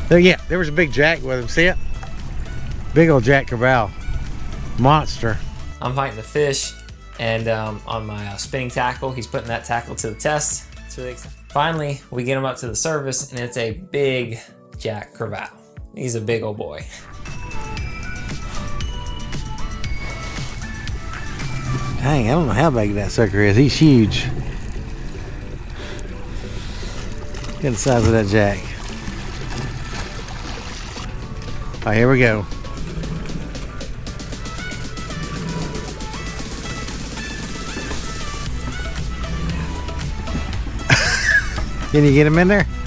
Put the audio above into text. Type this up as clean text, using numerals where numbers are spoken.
Yeah, there was a big jack with him. See it? Big old Jack Crevalle. Monster. I'm fighting the fish, and on my spinning tackle, he's putting that tackle to the test. It's really exciting. Finally, we get him up to the surface, and it's a big Jack Crevalle. He's a big old boy. Dang, I don't know how big that sucker is. He's huge. Look at the size of that jack. All right, here we go. Can you get him in there?